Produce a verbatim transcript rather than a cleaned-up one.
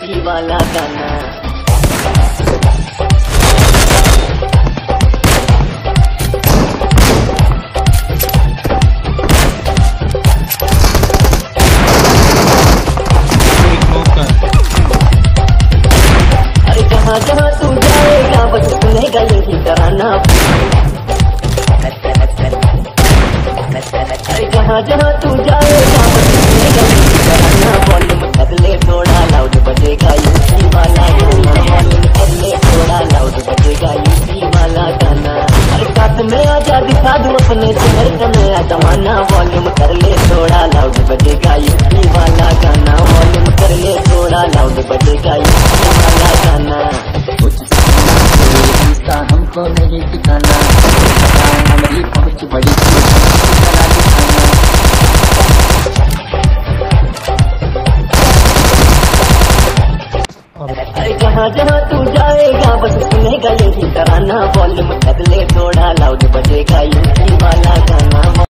UP वाला गाना। अरे जहाँ जहाँ तू जाएगा बस सुनेगा यही तराना। अरे जहाँ जहाँ तू जाएगा बस सुनेगा यही तराना। वॉल्यूम कर ले थोड़ा लाउड बजेगा यूपी वाला गाना। वॉल्यूम कर ले थोड़ा लाउड बजेगा यूपी वाला गाना। अरे साथ में आजा दिखा दूं अपने शहर का नया जमाना। वॉल्यूम कर ले थोड़ा लाउड बजेगा यूपी वाला गाना। वॉल्यूम कर ले थोड़ा लाउड बजेगा यूपी वाला गाना। हमको नहीं दिखाना, हमारी पहुंच बड़ी अरे जहाँ जहाँ तू जाएगा बस सुनेगा यही तराना। वॉल्यूम कर ले थोड़ा लाउड बजेगा यूपी वाला गाना।